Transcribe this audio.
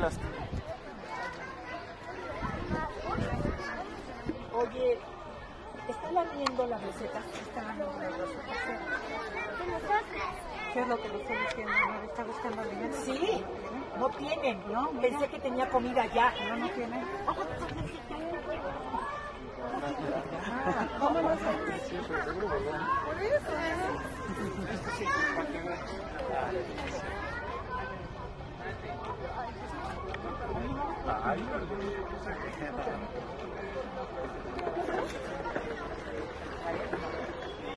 dejaste? Oye, estaba viendo las recetas. ¿Qué es lo que le estoy diciendo? ¿No le está buscando alimento? Sí, no tienen. No, mira. Pensé que tenía comida ya. No tiene. ¿Cómo no sé? Por eso. Ay,